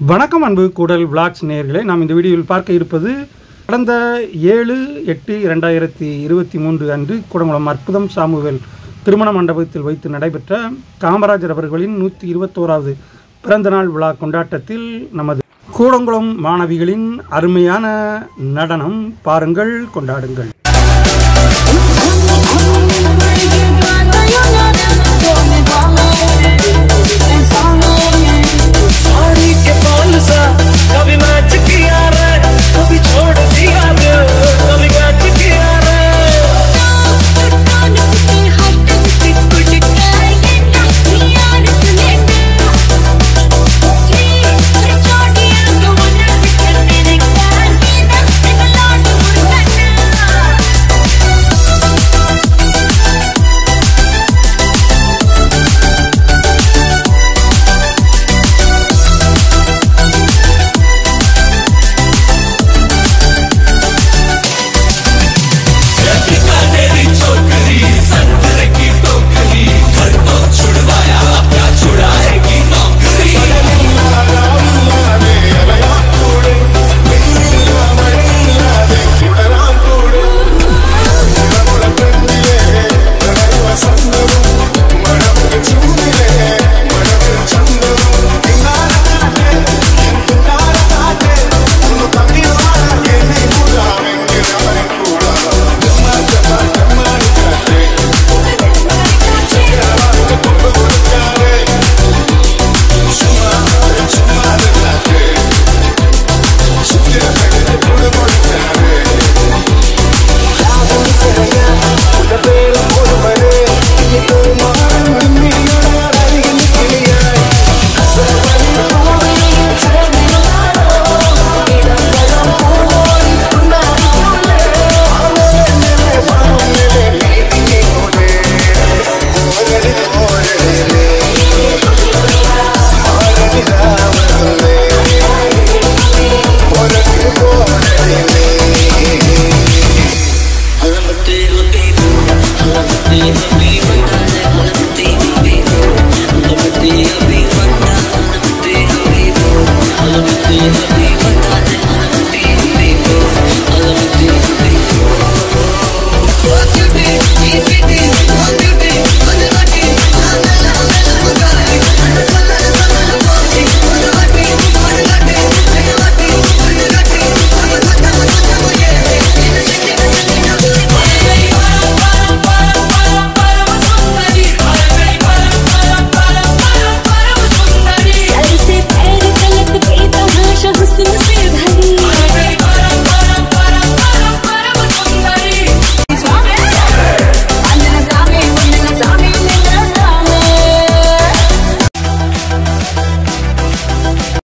வணக்கம் அன்பு கூடல் விளாக்ஸ் நேயர்களே, நாம் இந்த வீடியோவில் பார்க்க இருப்பது கடந்த 7/8/2023 அன்று கூடங்குளம் அற்புதம் சாமுவேல் திருமண மண்டபத்தில் வைத்து நடைபெற்ற காமராஜர் அவர்களின் 121வது பிறந்தநாள் விழா கொண்டாட்டத்தில் நமது கூடங்குளம் மாணவிகளின் அருமையான நடனம் பாருங்கள், கொண்டாடுங்கள்.